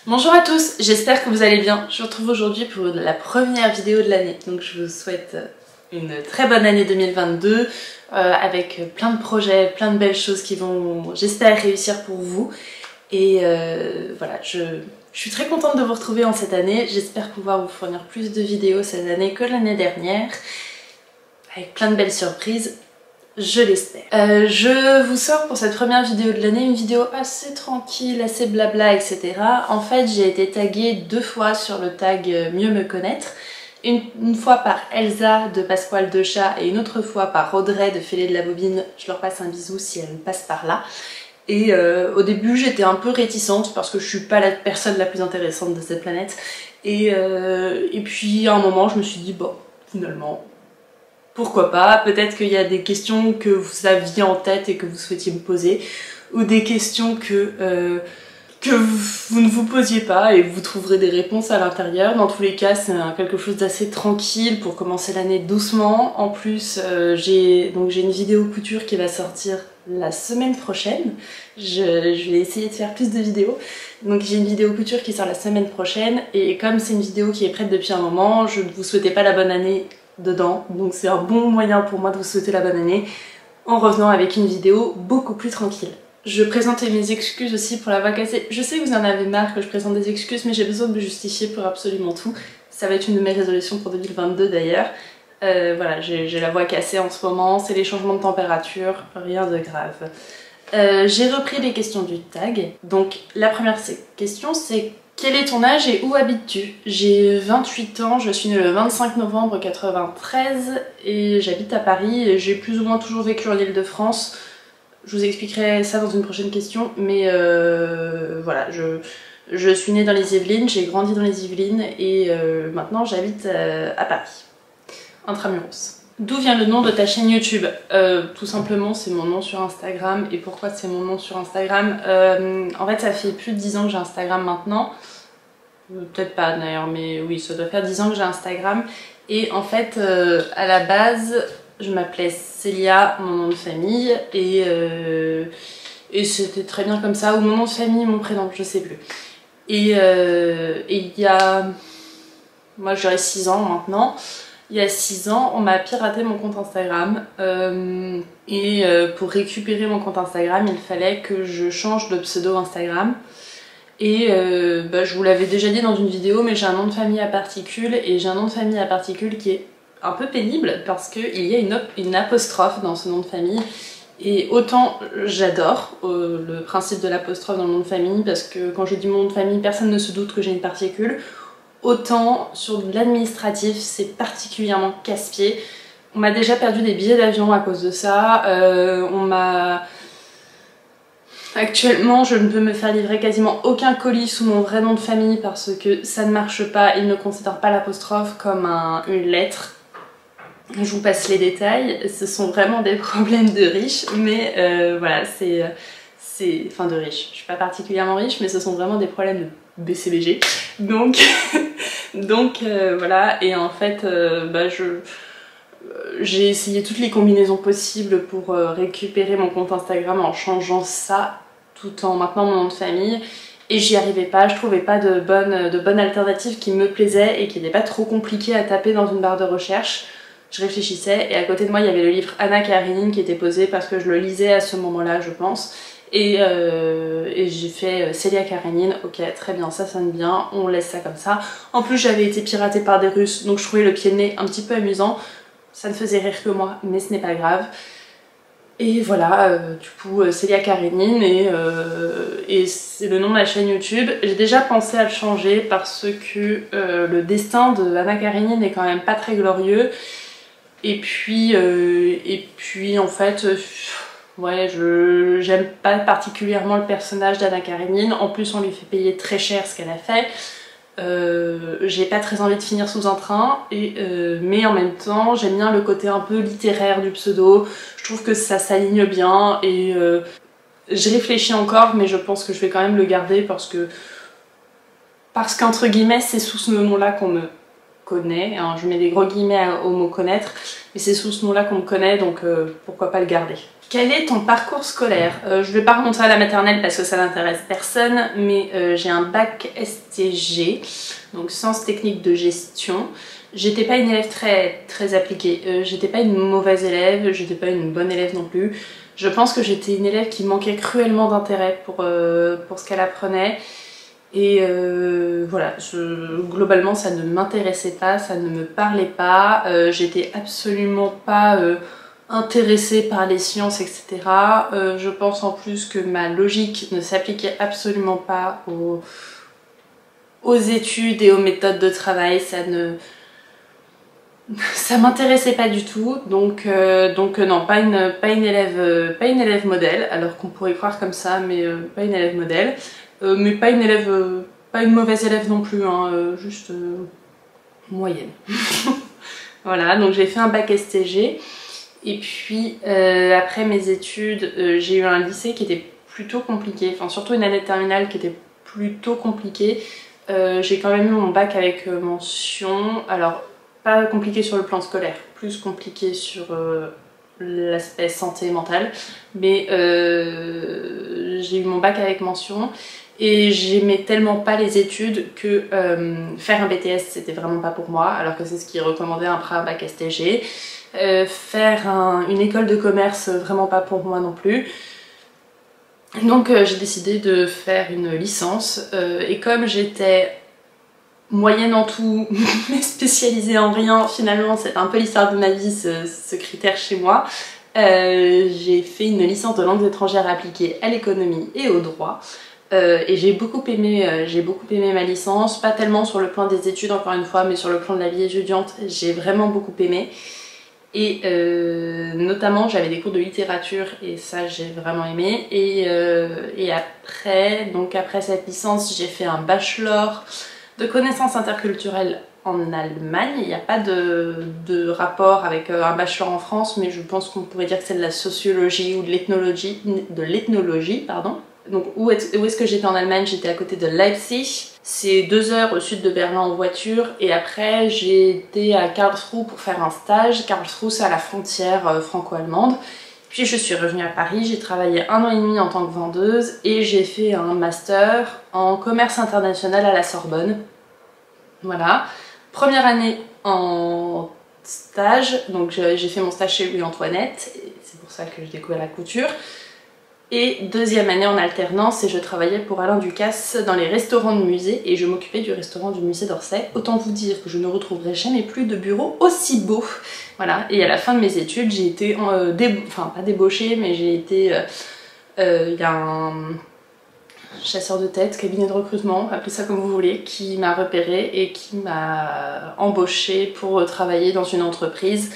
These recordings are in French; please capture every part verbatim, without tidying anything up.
Bonjour à tous, j'espère que vous allez bien. Je vous retrouve aujourd'hui pour la première vidéo de l'année. Donc je vous souhaite une très bonne année deux mille vingt-deux euh, avec plein de projets, plein de belles choses qui vont, j'espère, réussir pour vous. Et euh, voilà, je, je suis très contente de vous retrouver en cette année. J'espère pouvoir vous fournir plus de vidéos cette année que l'année dernière, avec plein de belles surprises. Je l'espère. Euh, je vous sors pour cette première vidéo de l'année une vidéo assez tranquille, assez blabla, et cetera. En fait, j'ai été taguée deux fois sur le tag Mieux me connaître. Une, une fois par Elsa de Passepoil de Chat et une autre fois par Audrey de Fêlé de la Bobine. Je leur passe un bisou si elles passent par là. Et euh, au début, j'étais un peu réticente parce que je suis pas la personne la plus intéressante de cette planète. Et, euh, et puis à un moment, je me suis dit, bon, finalement... pourquoi pas, peut-être qu'il y a des questions que vous aviez en tête et que vous souhaitiez me poser, ou des questions que, euh, que vous, vous ne vous posiez pas et vous trouverez des réponses à l'intérieur. Dans tous les cas, c'est quelque chose d'assez tranquille pour commencer l'année doucement. En plus, euh, j'ai donc j'ai une vidéo couture qui va sortir la semaine prochaine. Je, je vais essayer de faire plus de vidéos. Donc j'ai une vidéo couture qui sort la semaine prochaine, et comme c'est une vidéo qui est prête depuis un moment, je ne vous souhaitais pas la bonne année dedans, donc c'est un bon moyen pour moi de vous souhaiter la bonne année en revenant avec une vidéo beaucoup plus tranquille. Je présentais mes excuses aussi pour la voix cassée. Je sais que vous en avez marre que je présente des excuses, mais j'ai besoin de me justifier pour absolument tout. Ça va être une de mes résolutions pour deux mille vingt-deux d'ailleurs. Euh, voilà, j'ai la voix cassée en ce moment, c'est les changements de température, rien de grave. Euh, j'ai repris les questions du tag. Donc la première question c'est: quel est ton âge et où habites-tu? J'ai vingt-huit ans, je suis née le vingt-cinq novembre quatre-vingt-treize et j'habite à Paris, et j'ai plus ou moins toujours vécu en Île-de-France. Je vous expliquerai ça dans une prochaine question, mais euh, voilà, je, je suis née dans les Yvelines, j'ai grandi dans les Yvelines et euh, maintenant j'habite euh, à Paris, intramuros. D'où vient le nom de ta chaîne YouTube? euh, Tout simplement, c'est mon nom sur Instagram. Et pourquoi c'est mon nom sur Instagram? euh, En fait, ça fait plus de dix ans que j'ai Instagram maintenant. Peut-être pas d'ailleurs, mais oui, ça doit faire dix ans que j'ai Instagram. Et en fait, euh, à la base, je m'appelais Célia, mon nom de famille. Et, euh, et c'était très bien comme ça. Ou mon nom de famille, mon prénom, je sais plus. Et euh, et il y a... moi, j'aurais six ans maintenant. Il y a six ans, on m'a piraté mon compte Instagram euh, et euh, pour récupérer mon compte Instagram, il fallait que je change de pseudo Instagram. Et euh, bah, je vous l'avais déjà dit dans une vidéo, mais j'ai un nom de famille à particules, et j'ai un nom de famille à particules qui est un peu pénible parce qu'il y a une, une apostrophe dans ce nom de famille. Et autant j'adore euh, le principe de l'apostrophe dans le nom de famille, parce que quand je dis mon nom de famille, personne ne se doute que j'ai une particule. Autant sur de l'administratif, c'est particulièrement casse-pied. On m'a déjà perdu des billets d'avion à cause de ça. Euh, on m'a... Actuellement, je ne peux me faire livrer quasiment aucun colis sous mon vrai nom de famille parce que ça ne marche pas. Ils ne considèrent pas l'apostrophe comme un, une lettre. Je vous passe les détails. Ce sont vraiment des problèmes de riches, mais euh, voilà, c'est... enfin de riches. Je suis pas particulièrement riche, mais ce sont vraiment des problèmes de B C B G. Donc, donc euh, voilà, et en fait, euh, bah, je j'ai essayé toutes les combinaisons possibles pour euh, récupérer mon compte Instagram en changeant ça, tout en maintenant mon nom de famille, et j'y arrivais pas. Je trouvais pas de bonne, de bonne alternative qui me plaisait et qui n'était pas trop compliquée à taper dans une barre de recherche. Je réfléchissais, et à côté de moi il y avait le livre Anna Karénine qui était posé parce que je le lisais à ce moment-là, je pense. Et, euh, et j'ai fait Célia Karénine, ok, très bien, ça sonne bien, on laisse ça comme ça. En plus, j'avais été piratée par des Russes, donc je trouvais le pied de nez un petit peu amusant. Ça ne faisait rire que moi, mais ce n'est pas grave. Et voilà, euh, du coup, Célia Karénine, et, euh, et c'est le nom de la chaîne YouTube. J'ai déjà pensé à le changer parce que euh, le destin de Anna Karénine est quand même pas très glorieux. Et puis, euh, et puis en fait... Euh, ouais, je j'aime pas particulièrement le personnage d'Anna Karénine. En plus, on lui fait payer très cher ce qu'elle a fait. Euh, j'ai pas très envie de finir sous un train, et, euh, mais en même temps, j'aime bien le côté un peu littéraire du pseudo. Je trouve que ça s'aligne bien, et euh, je réfléchis encore, mais je pense que je vais quand même le garder parce que parce qu'entre guillemets, c'est sous ce nom-là qu'on me connaît. Hein, je mets des gros guillemets au mot connaître, mais c'est sous ce nom-là qu'on me connaît, donc euh, pourquoi pas le garder. Quel est ton parcours scolaire? euh, Je ne vais pas remonter à la maternelle parce que ça n'intéresse personne, mais euh, j'ai un bac S T G, donc sciences techniques de gestion. J'étais pas une élève très, très appliquée, euh, j'étais pas une mauvaise élève, j'étais pas une bonne élève non plus. Je pense que j'étais une élève qui manquait cruellement d'intérêt pour, euh, pour ce qu'elle apprenait. Et euh, voilà, je, globalement ça ne m'intéressait pas, ça ne me parlait pas, euh, j'étais absolument pas euh, intéressée par les sciences, et cetera. Euh, je pense en plus que ma logique ne s'appliquait absolument pas aux, aux études et aux méthodes de travail, ça ne... ça m'intéressait pas du tout, donc, euh, donc euh, non, pas une, pas, une élève, euh, pas une élève modèle, alors qu'on pourrait croire comme ça, mais euh, pas une élève modèle. Euh, mais pas une élève, euh, pas une mauvaise élève non plus, hein, euh, juste euh, moyenne. Voilà, donc j'ai fait un bac S T G, et puis euh, après mes études, euh, j'ai eu un lycée qui était plutôt compliqué, enfin surtout une année de terminale qui était plutôt compliquée. Euh, j'ai quand même eu mon bac avec euh, mention, alors pas compliqué sur le plan scolaire, plus compliqué sur euh, l'aspect santé mentale, mais euh, j'ai eu mon bac avec mention. Et j'aimais tellement pas les études que euh, faire un B T S c'était vraiment pas pour moi, alors que c'est ce qui est recommandé après un bac S T G. Euh, faire un, une école de commerce, vraiment pas pour moi non plus. Donc euh, j'ai décidé de faire une licence, euh, et comme j'étais moyenne en tout, mais spécialisée en rien, finalement c'est un peu l'histoire de ma vie ce, ce critère chez moi. Euh, j'ai fait une licence de langues étrangères appliquée à l'économie et au droit. Euh, et j'ai beaucoup aimé, euh, j'ai beaucoup aimé ma licence, pas tellement sur le plan des études encore une fois, mais sur le plan de la vie étudiante, j'ai vraiment beaucoup aimé. Et euh, notamment j'avais des cours de littérature et ça j'ai vraiment aimé. Et, euh, et après, donc après cette licence, j'ai fait un bachelor de connaissances interculturelles en Allemagne. Il n'y a pas de, de rapport avec un bachelor en France, mais je pense qu'on pourrait dire que c'est de la sociologie ou de l'ethnologie, de l'ethnologie, pardon. Donc où est-ce est que j'étais en Allemagne? J'étais à côté de Leipzig, c'est deux heures au sud de Berlin en voiture, et après j'ai été à Karlsruhe pour faire un stage. Karlsruhe c'est à la frontière franco-allemande. Puis je suis revenue à Paris, j'ai travaillé un an et demi en tant que vendeuse et j'ai fait un master en commerce international à la Sorbonne. Voilà, première année en stage, donc j'ai fait mon stage chez Louis-Antoinette, c'est pour ça que j'ai découvert la couture. Et deuxième année en alternance, et je travaillais pour Alain Ducasse dans les restaurants de musée, et je m'occupais du restaurant du musée d'Orsay. Autant vous dire que je ne retrouverai jamais plus de bureau aussi beau. Voilà, et à la fin de mes études, j'ai été, euh, enfin pas débauchée, mais j'ai été, il euh, euh, y a un chasseur de tête, cabinet de recrutement, appelez ça comme vous voulez, qui m'a repérée et qui m'a embauchée pour travailler dans une entreprise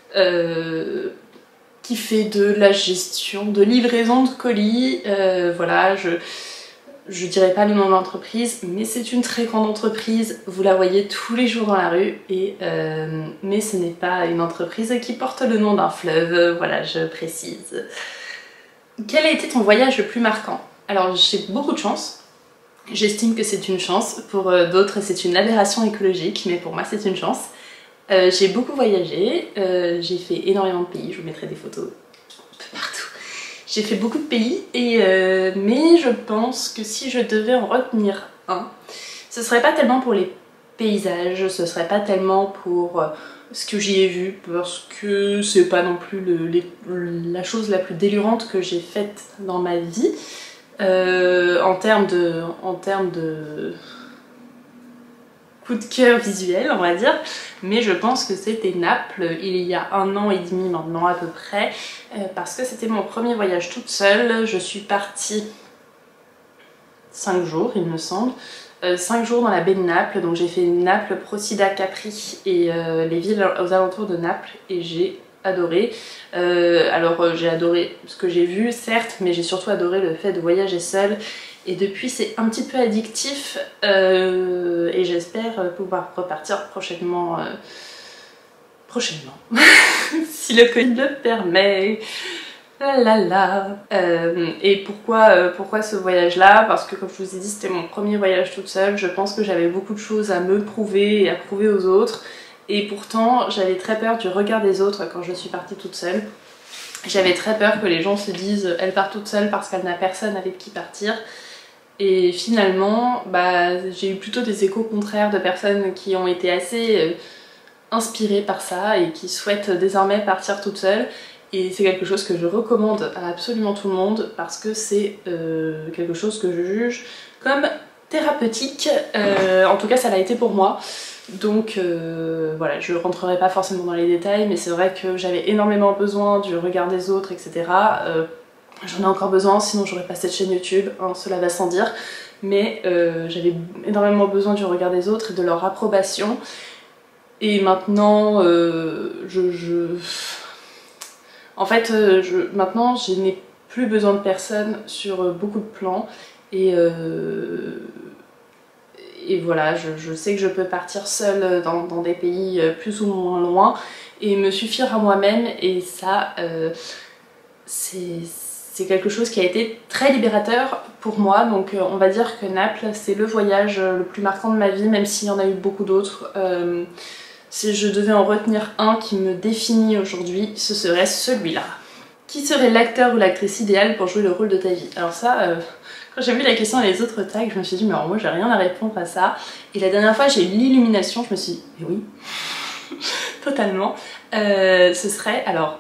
euh, qui fait de la gestion de livraison de colis. Euh, voilà, je je dirais pas le nom de l'entreprise, mais c'est une très grande entreprise, vous la voyez tous les jours dans la rue, et euh, mais ce n'est pas une entreprise qui porte le nom d'un fleuve, voilà, je précise. Quel a été ton voyage le plus marquant? Alors j'ai beaucoup de chance, j'estime que c'est une chance, pour euh, d'autres c'est une aberration écologique, mais pour moi c'est une chance. Euh, j'ai beaucoup voyagé, euh, j'ai fait énormément de pays, je vous mettrai des photos un peu partout. J'ai fait beaucoup de pays, et, euh, mais je pense que si je devais en retenir un, ce serait pas tellement pour les paysages, ce serait pas tellement pour euh, ce que j'y ai vu, parce que c'est pas non plus le, les, la chose la plus délirante que j'ai faite dans ma vie, euh, en termes de... En termes de coup de cœur visuel, on va dire, mais je pense que c'était Naples il y a un an et demi maintenant à peu près, euh, parce que c'était mon premier voyage toute seule. Je suis partie cinq jours il me semble, euh, cinq jours dans la baie de Naples, donc j'ai fait Naples, Procida, Capri et euh, les villes aux alentours de Naples, et j'ai adoré. Euh, alors euh, j'ai adoré ce que j'ai vu certes, mais j'ai surtout adoré le fait de voyager seule. Et depuis c'est un petit peu addictif, euh, et j'espère pouvoir repartir prochainement, euh, prochainement, si le Covid le permet. La la la. Euh, et pourquoi, euh, pourquoi ce voyage là? Parce que comme je vous ai dit, c'était mon premier voyage toute seule. Je pense que j'avais beaucoup de choses à me prouver et à prouver aux autres, et pourtant j'avais très peur du regard des autres quand je suis partie toute seule. J'avais très peur que les gens se disent elle part toute seule parce qu'elle n'a personne avec qui partir. Et finalement, bah, j'ai eu plutôt des échos contraires de personnes qui ont été assez euh, inspirées par ça et qui souhaitent désormais partir toute seule. Et c'est quelque chose que je recommande à absolument tout le monde parce que c'est euh, quelque chose que je juge comme thérapeutique. Euh, en tout cas, ça l'a été pour moi. Donc euh, voilà, je rentrerai pas forcément dans les détails, mais c'est vrai que j'avais énormément besoin du regard des autres, et cetera. Euh, J'en ai encore besoin, sinon j'aurais pas cette chaîne YouTube, hein, cela va sans dire. Mais euh, j'avais énormément besoin du regard des autres et de leur approbation. Et maintenant, euh, je, je... En fait, euh, je... maintenant, je n'ai plus besoin de personne sur euh, beaucoup de plans. Et, euh... et voilà, je, je sais que je peux partir seule dans, dans des pays plus ou moins loin et me suffire à moi-même. Et ça, euh, c'est... c'est quelque chose qui a été très libérateur pour moi, donc euh, on va dire que Naples c'est le voyage le plus marquant de ma vie, même s'il y en a eu beaucoup d'autres. Euh, si je devais en retenir un qui me définit aujourd'hui, ce serait celui-là. Qui serait l'acteur ou l'actrice idéale pour jouer le rôle de ta vie? Alors ça, euh, quand j'ai vu la question et les autres tags, je me suis dit mais alors moi j'ai rien à répondre à ça. Et la dernière fois j'ai eu l'illumination, je me suis dit mais oui, totalement. Euh, ce serait alors...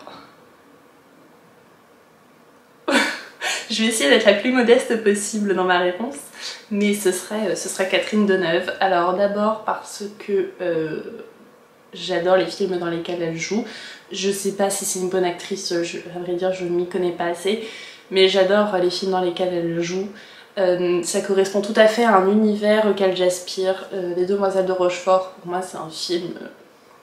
Je vais essayer d'être la plus modeste possible dans ma réponse, mais ce serait, ce serait Catherine Deneuve. Alors d'abord parce que euh, j'adore les films dans lesquels elle joue. Je sais pas si c'est une bonne actrice, je, à vrai dire je ne m'y connais pas assez, mais j'adore les films dans lesquels elle joue. Euh, ça correspond tout à fait à un univers auquel j'aspire. Euh, Les Demoiselles de Rochefort, pour moi c'est un film... Euh,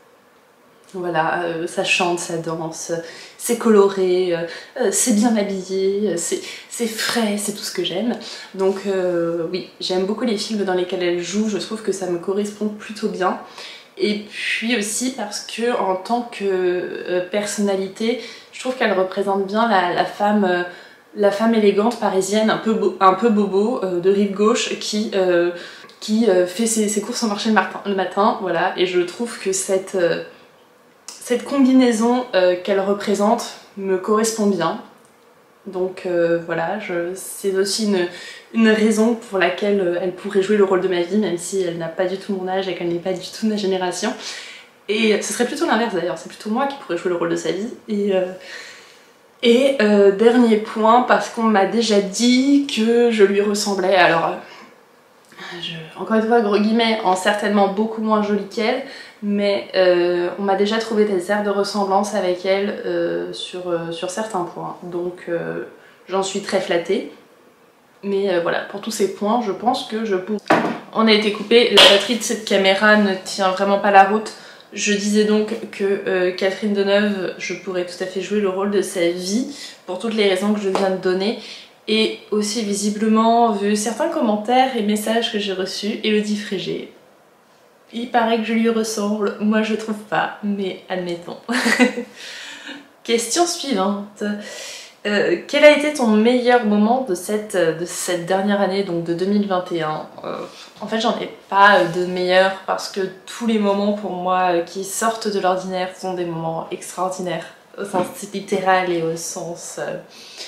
Voilà, euh, ça chante, ça danse, c'est coloré, euh, c'est bien habillé, c'est frais, c'est tout ce que j'aime. Donc euh, oui, j'aime beaucoup les films dans lesquels elle joue, je trouve que ça me correspond plutôt bien. Et puis aussi parce que en tant que euh, personnalité, je trouve qu'elle représente bien la, la femme... Euh, la femme élégante parisienne, un peu, bo un peu bobo, euh, de rive gauche, qui, euh, qui euh, fait ses, ses courses au marché le matin, le matin, voilà. Et je trouve que cette... Euh, Cette combinaison euh, qu'elle représente me correspond bien. Donc euh, voilà, c'est aussi une, une raison pour laquelle euh, elle pourrait jouer le rôle de ma vie, même si elle n'a pas du tout mon âge et qu'elle n'est pas du tout de ma génération. Et ce serait plutôt l'inverse d'ailleurs, c'est plutôt moi qui pourrais jouer le rôle de sa vie. Et, euh, et euh, dernier point, parce qu'on m'a déjà dit que je lui ressemblais. Alors, euh, je, encore une fois, gros guillemets, en certainement beaucoup moins jolie qu'elle, mais euh, on m'a déjà trouvé des airs de ressemblance avec elle euh, sur, euh, sur certains points, donc euh, j'en suis très flattée. Mais euh, voilà, pour tous ces points, je pense que je pourrais... On a été coupé, la batterie de cette caméra ne tient vraiment pas la route. Je disais donc que euh, Catherine Deneuve, je pourrais tout à fait jouer le rôle de sa vie, pour toutes les raisons que je viens de donner. Et aussi visiblement, vu certains commentaires et messages que j'ai reçus, Elodie Frégé. Il paraît que je lui ressemble, moi je trouve pas, mais admettons. Question suivante. Euh, quel a été ton meilleur moment de cette, de cette dernière année, donc de deux mille vingt et un? euh, En fait j'en ai pas de meilleur parce que tous les moments pour moi qui sortent de l'ordinaire sont des moments extraordinaires, au sens littéral et au sens euh,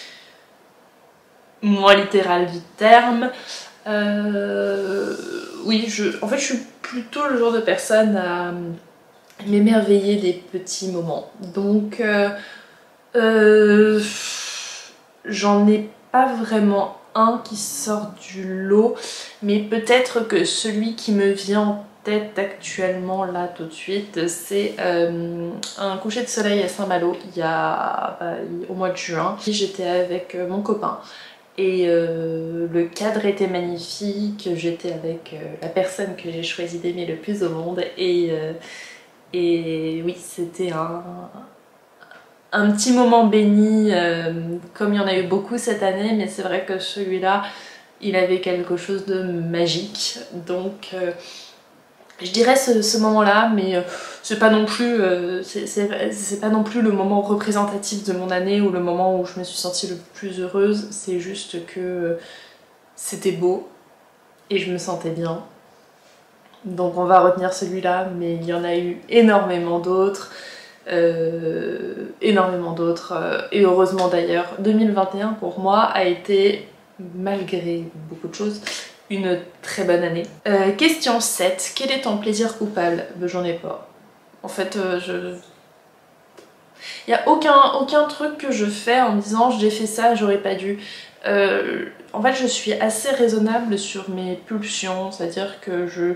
moins littéral du terme. Euh, oui, je, en fait je suis plutôt le genre de personne à m'émerveiller des petits moments. Donc euh, euh, j'en ai pas vraiment un qui sort du lot, mais peut-être que celui qui me vient en tête actuellement là tout de suite, c'est euh, un coucher de soleil à Saint-Malo il y a bah, au mois de juin. J'étais avec mon copain. Et euh, le cadre était magnifique, j'étais avec euh, la personne que j'ai choisi d'aimer le plus au monde et, euh, et oui, c'était un, un petit moment béni, euh, comme il y en a eu beaucoup cette année, mais c'est vrai que celui-là, il avait quelque chose de magique. Donc euh, je dirais ce, ce moment-là, mais euh, c'est pas non plus euh, c'est pas non plus le moment représentatif de mon année ou le moment où je me suis sentie le plus heureuse. C'est juste que c'était beau et je me sentais bien. Donc on va retenir celui-là, mais il y en a eu énormément d'autres. euh, énormément d'autres, euh, et heureusement d'ailleurs. deux mille vingt et un pour moi a été, malgré beaucoup de choses, une très bonne année. Euh, question sept. Quel est ton plaisir coupable? Ben, j'en ai pas. En fait, euh, je... Il n'y a aucun, aucun truc que je fais en me disant j'ai fait ça, j'aurais pas dû. Euh, en fait, je suis assez raisonnable sur mes pulsions, c'est-à-dire que je...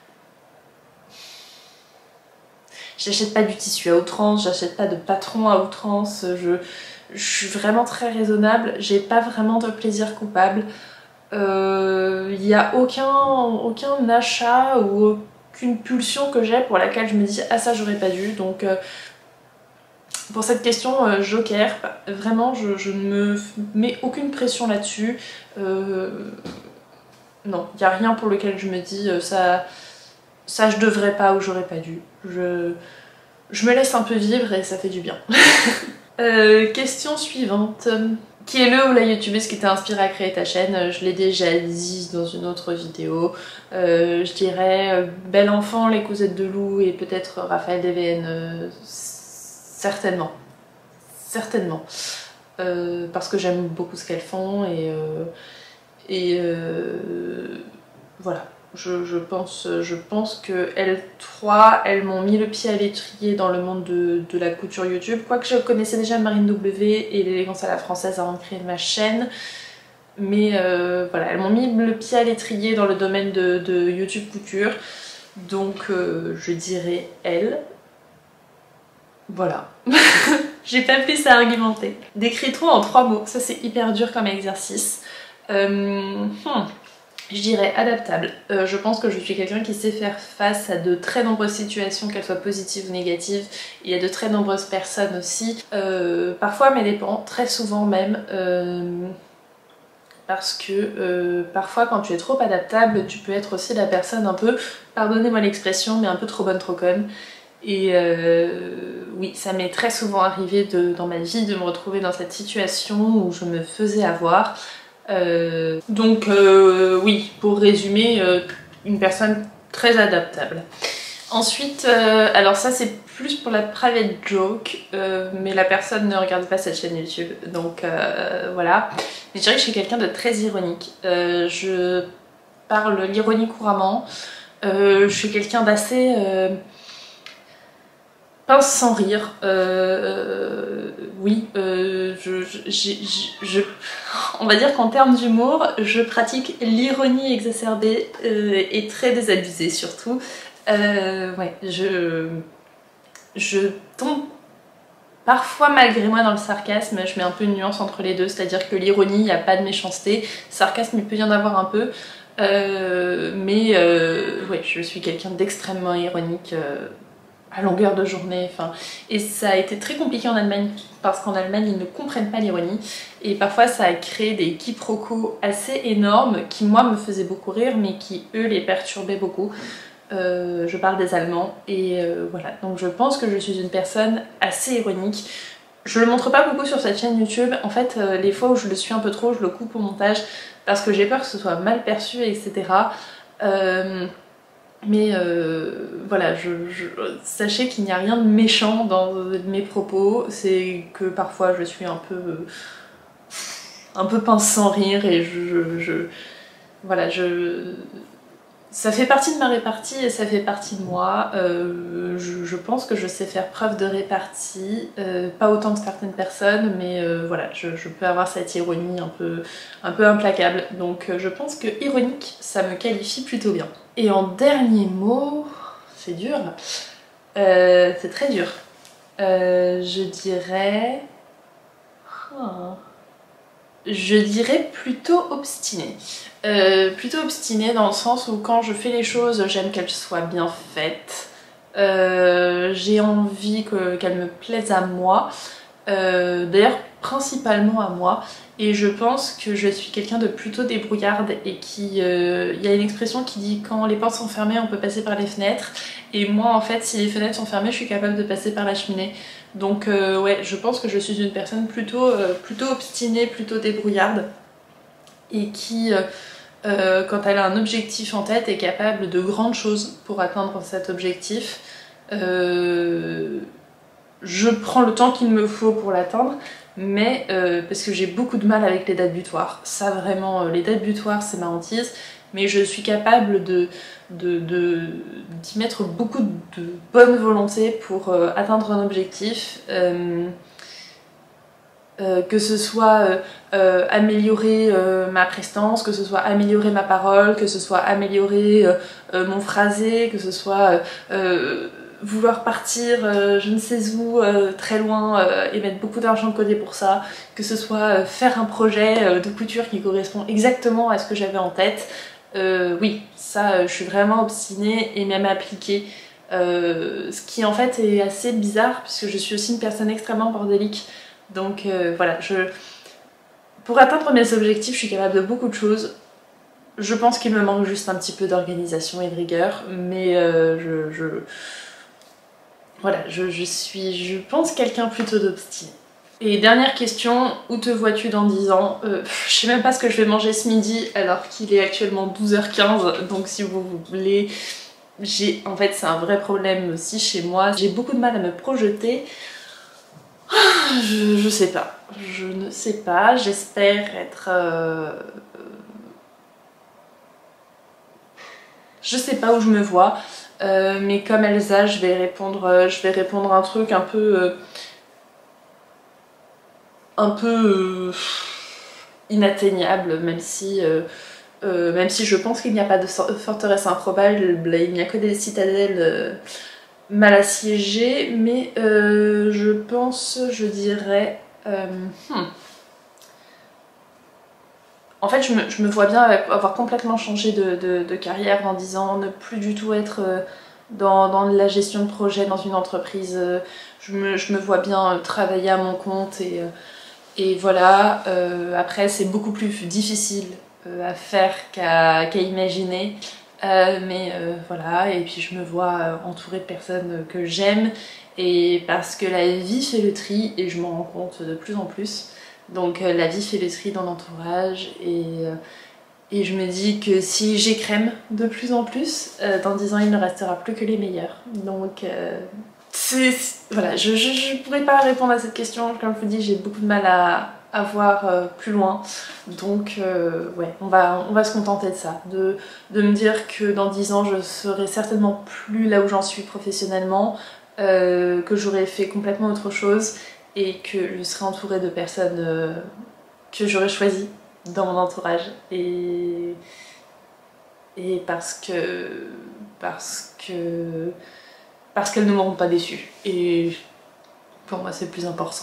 J'achète pas du tissu à outrance, j'achète pas de patron à outrance, je, je suis vraiment très raisonnable, j'ai pas vraiment de plaisir coupable. Il euh, n'y a aucun, aucun achat ou aucune pulsion que j'ai pour laquelle je me dis ah ça j'aurais pas dû, donc... Euh, Pour cette question, euh, joker, vraiment je, je ne me mets aucune pression là-dessus. Euh, non, il n'y a rien pour lequel je me dis euh, ça, ça je devrais pas ou j'aurais pas dû. Je, je me laisse un peu vivre et ça fait du bien. euh, question suivante. Qui est le ou la youtubeuse qui t'a inspiré à créer ta chaîne? Je l'ai déjà dit dans une autre vidéo. Euh, je dirais euh, Belle Enfant, les Cousettes de Lou et peut-être Raphaël D V N. Euh, Certainement, certainement, euh, parce que j'aime beaucoup ce qu'elles font et, euh, et euh, voilà, je, je pense, je pense que elles trois, elles m'ont mis le pied à l'étrier dans le monde de, de la couture YouTube, quoique je connaissais déjà Marine W et l'élégance à la française avant de créer ma chaîne, mais euh, voilà, elles m'ont mis le pied à l'étrier dans le domaine de, de YouTube couture, donc euh, je dirais elles. Voilà. J'ai pas plus à argumenter. Décris-toi en trois mots. Ça c'est hyper dur comme exercice. Euh, hmm, je dirais adaptable. Euh, je pense que je suis quelqu'un qui sait faire face à de très nombreuses situations, qu'elles soient positives ou négatives. Il y a de très nombreuses personnes aussi. Euh, parfois mais dépend, très souvent même. Euh, parce que euh, parfois quand tu es trop adaptable, tu peux être aussi la personne un peu, pardonnez-moi l'expression, mais un peu trop bonne trop conne. Et euh, oui, ça m'est très souvent arrivé de, dans ma vie de me retrouver dans cette situation où je me faisais avoir. Euh, donc euh, oui, pour résumer, euh, une personne très adaptable. Ensuite, euh, alors ça c'est plus pour la private joke, euh, mais la personne ne regarde pas cette chaîne YouTube, donc euh, voilà. Mais je dirais que je suis quelqu'un de très ironique. Euh, je parle l'ironie couramment. Euh, je suis quelqu'un d'assez... Euh, pince sans rire, euh, oui, euh, je, je, je, je, on va dire qu'en termes d'humour, je pratique l'ironie exacerbée euh, et très désabusée surtout. Euh, ouais, je, je tombe parfois malgré moi dans le sarcasme, je mets un peu une nuance entre les deux, c'est-à-dire que l'ironie, il n'y a pas de méchanceté, sarcasme il peut y en avoir un peu, euh, mais euh, ouais, je suis quelqu'un d'extrêmement ironique. Euh, à longueur de journée, enfin, et ça a été très compliqué en Allemagne parce qu'en Allemagne ils ne comprennent pas l'ironie et parfois ça a créé des quiproquos assez énormes qui moi me faisaient beaucoup rire mais qui eux les perturbaient beaucoup. Euh, je parle des Allemands et euh, voilà, donc je pense que je suis une personne assez ironique. Je le montre pas beaucoup sur cette chaîne YouTube, en fait euh, les fois où je le suis un peu trop je le coupe au montage parce que j'ai peur que ce soit mal perçu, et cetera. Euh, Mais euh, voilà, je, je, sachez qu'il n'y a rien de méchant dans mes propos, c'est que parfois je suis un peu un peu pince sans rire et je, je, je voilà, je ça fait partie de ma répartie et ça fait partie de moi. Euh, je, je pense que je sais faire preuve de répartie, euh, pas autant que certaines personnes, mais euh, voilà, je, je peux avoir cette ironie un peu, un peu implacable. Donc euh, je pense que ironique, ça me qualifie plutôt bien. Et en dernier mot, c'est dur, euh, c'est très dur. Euh, je dirais... Oh. Je dirais plutôt obstinée. Euh, plutôt obstinée dans le sens où quand je fais les choses, j'aime qu'elles soient bien faites. Euh, j'ai envie que, qu'elles me plaisent à moi. Euh, D'ailleurs, principalement à moi. Et je pense que je suis quelqu'un de plutôt débrouillarde et qui... Euh, y a une expression qui dit quand les portes sont fermées, on peut passer par les fenêtres. Et moi, en fait, si les fenêtres sont fermées, je suis capable de passer par la cheminée. Donc euh, ouais, je pense que je suis une personne plutôt, euh, plutôt obstinée, plutôt débrouillarde et qui, euh, euh, quand elle a un objectif en tête, est capable de grandes choses pour atteindre cet objectif. Euh, je prends le temps qu'il me faut pour l'atteindre, mais euh, parce que j'ai beaucoup de mal avec les dates butoirs. Ça vraiment, euh, les dates butoirs c'est ma hantise, mais je suis capable de de, de, d'y mettre beaucoup de bonne volonté pour euh, atteindre un objectif. Euh, Euh, que ce soit euh, euh, améliorer euh, ma prestance, que ce soit améliorer ma parole, que ce soit améliorer euh, euh, mon phrasé, que ce soit euh, euh, vouloir partir euh, je ne sais où, euh, très loin euh, et mettre beaucoup d'argent de côté pour ça, que ce soit euh, faire un projet euh, de couture qui correspond exactement à ce que j'avais en tête. Euh, oui, ça euh, je suis vraiment obstinée et même appliquée. Euh, ce qui en fait est assez bizarre puisque je suis aussi une personne extrêmement bordélique. Donc euh, voilà, je... pour atteindre mes objectifs, je suis capable de beaucoup de choses. Je pense qu'il me manque juste un petit peu d'organisation et de rigueur, mais euh, je, je... Voilà, je, je suis, je pense, quelqu'un plutôt d'obstiné. Et dernière question, où te vois-tu dans dix ans? euh, Je sais même pas ce que je vais manger ce midi alors qu'il est actuellement douze heures quinze, donc si vous voulez... J'ai... En fait, c'est un vrai problème aussi chez moi. J'ai beaucoup de mal à me projeter. Je, je sais pas, je ne sais pas, j'espère être... Euh... Je sais pas où je me vois, euh, mais comme Elsa, je vais répondre, euh, je vais répondre un truc un peu... Euh... un peu... Euh... inatteignable, même si... Euh... Euh, même si je pense qu'il n'y a pas de forteresse improbable, il n'y a que des citadelles... Euh... mal assiégée, mais euh, je pense, je dirais... Euh, hmm. En fait, je me, je me vois bien avoir complètement changé de, de, de carrière dans dix ans, ne plus du tout être euh, dans, dans la gestion de projet dans une entreprise. Je me, je me vois bien travailler à mon compte et, et voilà. Euh, après, c'est beaucoup plus difficile euh, à faire qu'à qu'à imaginer. Euh, mais euh, voilà, et puis je me vois euh, entourée de personnes que j'aime, et parce que la vie fait le tri et je m'en rends compte de plus en plus. Donc euh, la vie fait le tri dans l'entourage, et, euh, et je me dis que si j'écrème de plus en plus, euh, dans dix ans il ne restera plus que les meilleurs. Donc euh, c'est... Voilà, je, je, je pourrais pas répondre à cette question, comme je vous dis, j'ai beaucoup de mal à... à voir euh, plus loin, donc euh, ouais, on va, on va se contenter de ça, de, de me dire que dans dix ans je serai certainement plus là où j'en suis professionnellement, euh, que j'aurai fait complètement autre chose et que je serai entourée de personnes euh, que j'aurais choisies dans mon entourage, et, et parce que parce que parce qu'elles ne m'auront pas déçue, et pour moi c'est le plus important.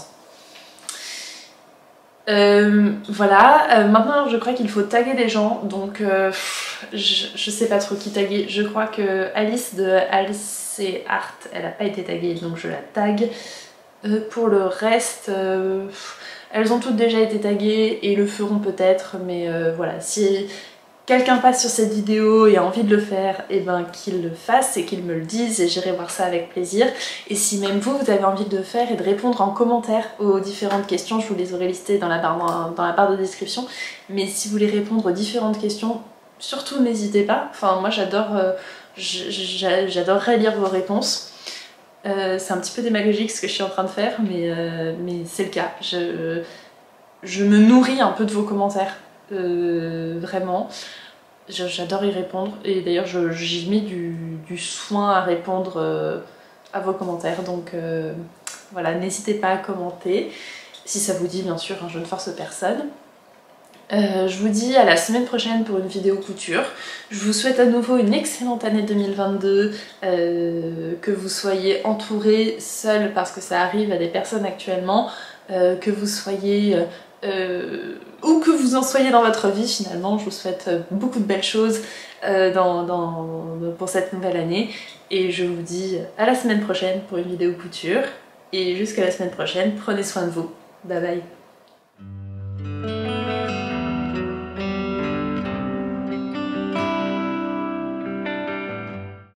Euh, voilà, euh, maintenant je crois qu'il faut taguer des gens, donc euh, je, je sais pas trop qui taguer. Je crois que Alice de Alice et Art, elle a pas été taguée, donc je la tag. Euh, pour le reste, euh, elles ont toutes déjà été taguées et le feront peut-être, mais euh, voilà, si quelqu'un passe sur cette vidéo et a envie de le faire, et ben qu'il le fasse et qu'il me le dise, et j'irai voir ça avec plaisir. Et si même vous, vous avez envie de le faire et de répondre en commentaire aux différentes questions, je vous les aurai listées dans la barre, dans la barre de description, mais si vous voulez répondre aux différentes questions, surtout n'hésitez pas. Enfin moi j'adore, euh, j'adorerais lire vos réponses. Euh, c'est un petit peu démagogique ce que je suis en train de faire, mais, euh, mais c'est le cas. Je, je me nourris un peu de vos commentaires. Euh, vraiment, j'adore y répondre, et d'ailleurs j'y mets du, du soin à répondre euh, à vos commentaires, donc euh, voilà, n'hésitez pas à commenter si ça vous dit, bien sûr, hein, je ne force personne. Euh, je vous dis à la semaine prochaine pour une vidéo couture. Je vous souhaite à nouveau une excellente année deux mille vingt-deux, euh, que vous soyez entourés, seuls, parce que ça arrive à des personnes actuellement, euh, que vous soyez... Euh, où que vous en soyez dans votre vie finalement, je vous souhaite beaucoup de belles choses euh, dans, dans, pour cette nouvelle année, et je vous dis à la semaine prochaine pour une vidéo couture, et jusqu'à la semaine prochaine, prenez soin de vous, bye bye.